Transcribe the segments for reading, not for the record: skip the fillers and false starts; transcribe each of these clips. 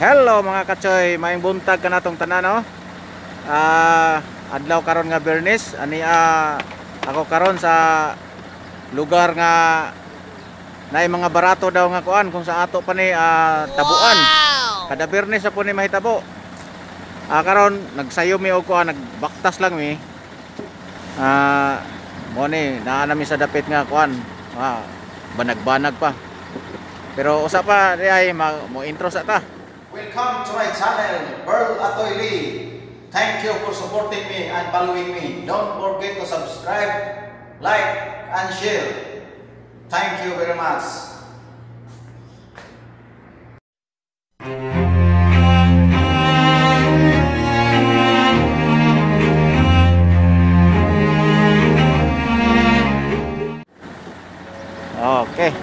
Hello mga kachoy, maayong buntag ka natong tanan no. Adlaw karon nga Bernis, ani ako karon sa lugar nga naay mga barato daw nga kuan kung sa ato pa ni tabuan. Kada Bernis sa po ni mahitabo. Karon nagsayo mi og kuan, nagbaktas lang mi. Mo ni naa nami sa dapit nga kuan. Banag-banag pa. Pero usa pa ay mo intro sa ta. Welcome to my channel, Earl Atoy Lee. Thank you for supporting me and following me. Don't forget to subscribe, like, and share. Thank you very much. Okay.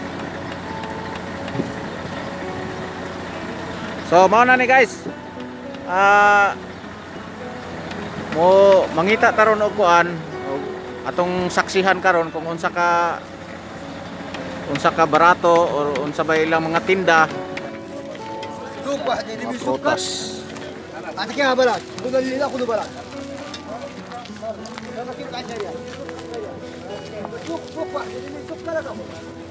So mao na ni guys. Mo mangita taron og kuan atong saksihan karon kung unsa ka barato or unsa ba ilang mga tinda. Lupa di mi Prutas. Ate kaya balat. Kuno lila kuno balat. Sama kita aja ya. Lupa di mi sup kala kamu.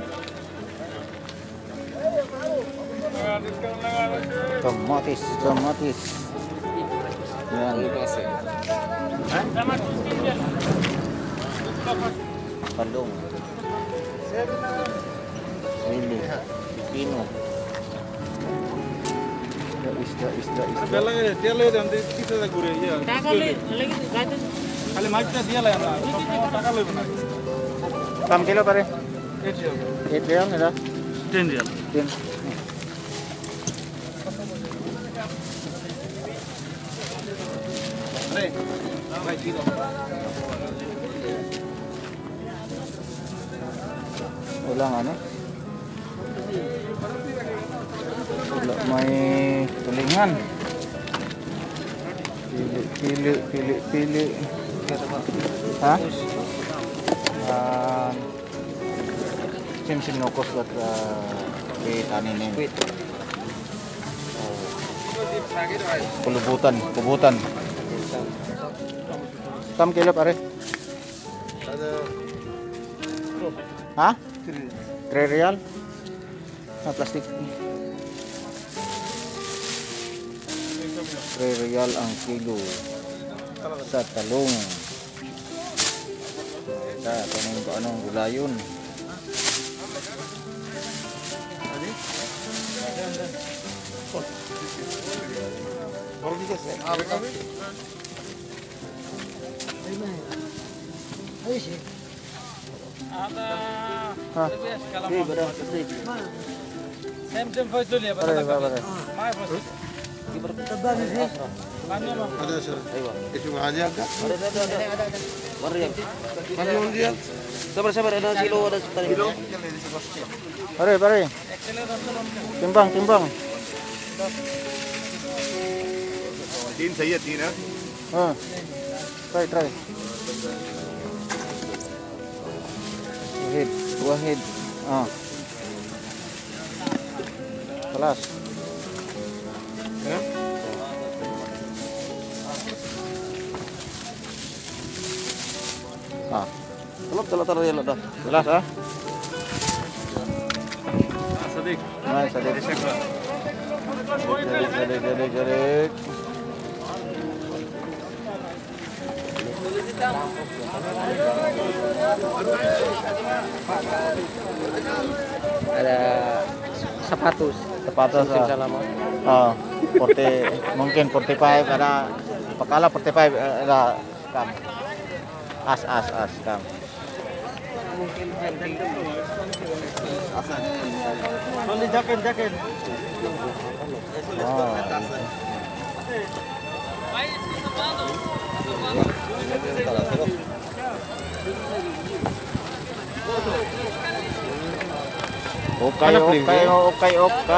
Tomatis. Yan. Palong. Sili. Pipino. Isda. Kam kilo pare? 8 real nila? 10 real. 10. Ulang ano? Wala may tulingan. Pili. Ha? Sim nokos buat tanin ini. Kubutan. Kam kilo pare? Ha? 3 real? Plastik. 3 real ang kilo sa talong. Tanong ko anong gulayon. Pare. Timbang. Tin सही है tin है. Try. Wahid. Kelas. Telur ya dah. Jelas ah. Sadik. Nice, Sadik. Jadi. Ada sapatos. Mungkin 45 ada pakala 45 ada kam. As kam. Mungkin healthy. Only jacket. Okay.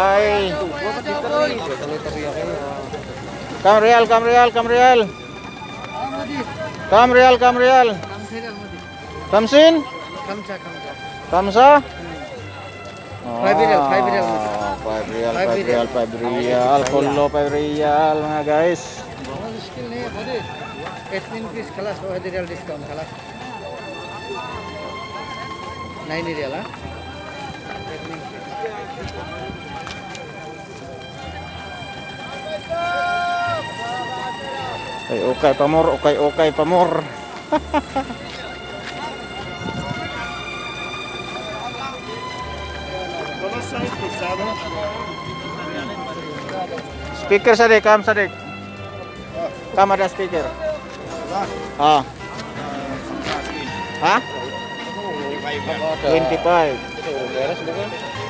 Kam real. Kamsin? Kamsa. Kamsa? 5 real. 5 real. real, 5 real, 5 real. Polo 5 real mga guys. मुश्किल नहीं है खुद 8 पीस खलास वो है real discount खलास 9 रियल हां Okay pamor, okay pamor. Speaker Sadik, kam Sadik. Kam ada speaker. Ah. Hah? 25. beres bukan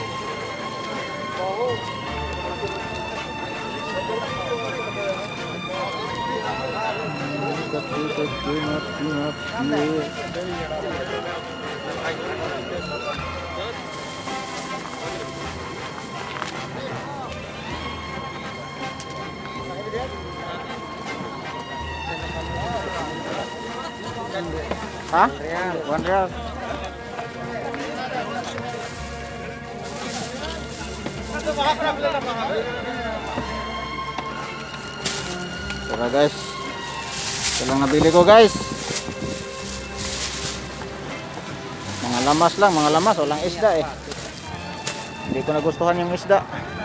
Hah? 1 real. Tara guys. Ito lang nabili ko guys. Mga lamas lang, mga lamas. Walang isda eh. Hindi ko nagustuhan yung isda.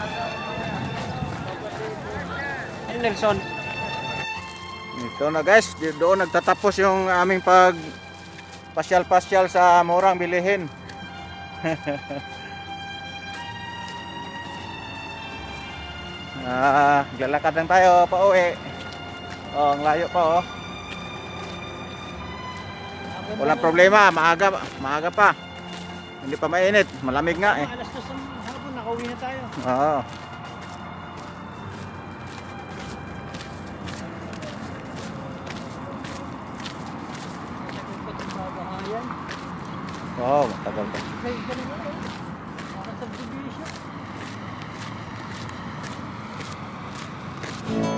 Nelson Ito na guys. Doon nagtatapos yung aming pag pasyal-pasyal sa murang bilihin. Lalakad lang tayo pa uwi. Oh, ang layo pa oh. Walang problema, maaga pa. Hindi pa mainit, malamig nga eh. alas 2 ng hapon nakauwi na tayo Oo. Wow, matagal pa. Ay, ganun na eh. Para subdivision.